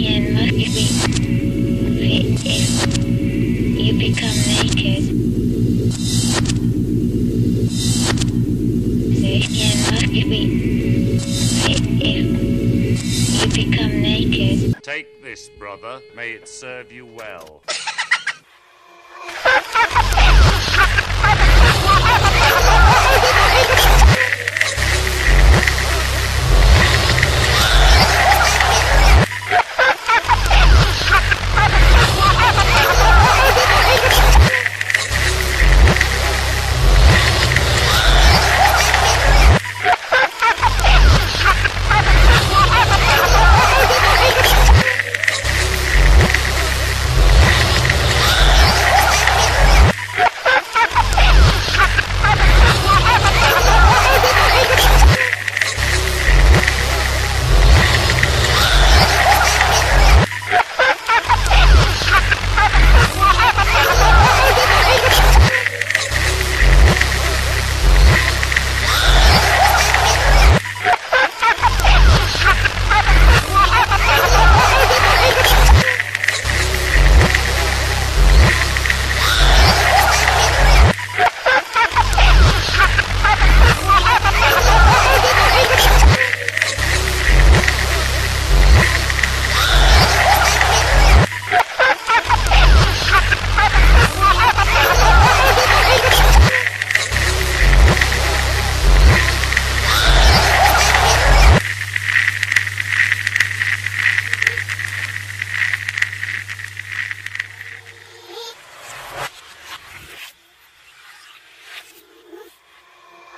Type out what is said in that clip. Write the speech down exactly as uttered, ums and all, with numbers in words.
skin must be fit if you become naked. The skin must be fit if you become naked. Take this, brother. May it serve you well.